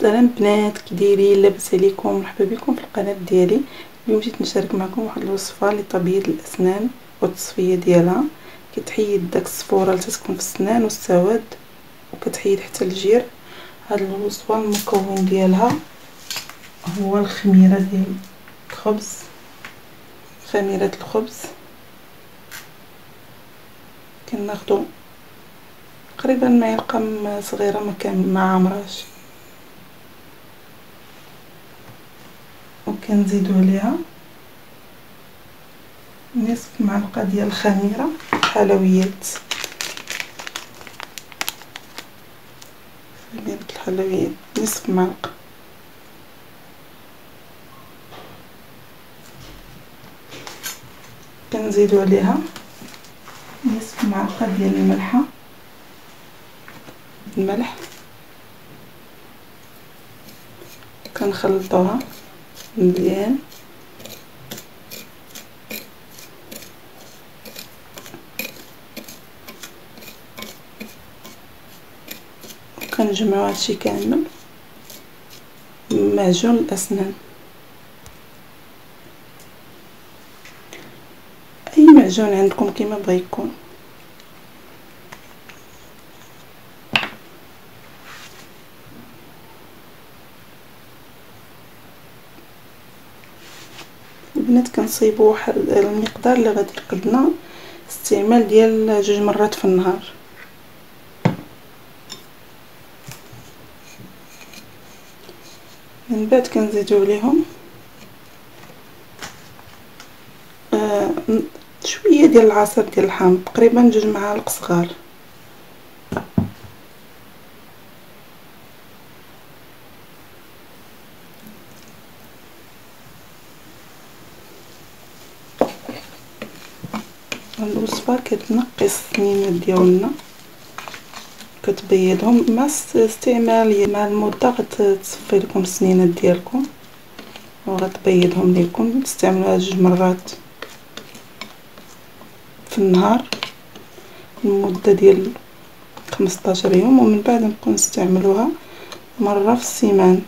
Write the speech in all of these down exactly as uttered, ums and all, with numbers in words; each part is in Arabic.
السلام بنات، كي دايرين؟ لاباس عليكم؟ مرحبا بكم في القناه ديالي. اليوم جيت نشارك معكم واحد الوصفه لتبييض الاسنان والتصفيه ديالها. كتحيد داك الصفوره اللي تكون في السنان والسواد، وكتحيد حتى الجير. هاد الوصفه المكون ديالها هو الخميره ديال الخبز، خميره الخبز. كناخذوا تقريبا معلقه صغيره ما كان ما عامراش، وكنزيدوا عليها نصف معلقه ديال الخميره حلويات، خميره الحلويات نصف معلقه. كنزيدوا عليها نصف معلقه ديال الملحه، الملح. كنخلطوها مزيان، كنجمعوا هادشي كامل معجون الاسنان. اي معجون عندكم كيما بغا يكون. البنات كنصيبوا واحد المقدار اللي غادي يقدنا استعمال ديال جوج مرات في النهار. من بعد كنزيدوا عليهم آه شويه ديال العصير ديال الحامض، تقريبا جوج معالق صغار. الوصفه كتنقي السنينات ديالنا، كتبيضهم مع استعمال مع المده غتصفي لكم السنينات ديالكم وغتبيضهم لكم. تستعملوها جوج مرات في النهار لمده ديال خمسطاش يوم، ومن بعد نبقاو نستعملوها مره في السيمانه.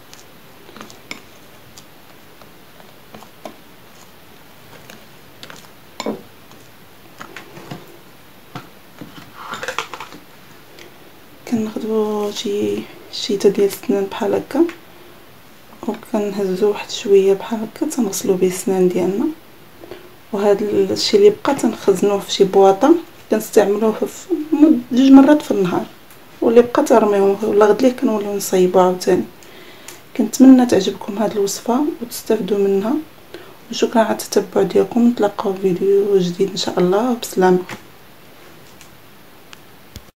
كناخذوا شي شيته ديال السنان بحال هكا، وكنهزوا واحد شويه بحال هكا تنغسلوا به السنان ديالنا. وهذا الشيء اللي بقى تنخزنوه في شي بواطه، كنستعملوه في جوج مرات في النهار، واللي بقى ترميوه ولا غد ليه كنوليو نصايبو عاوتاني. كنتمنى تعجبكم هذه الوصفه وتستافدوا منها، وشكرا على التتبع ديالكم. نتلاقاو في فيديو جديد ان شاء الله، بسلامه.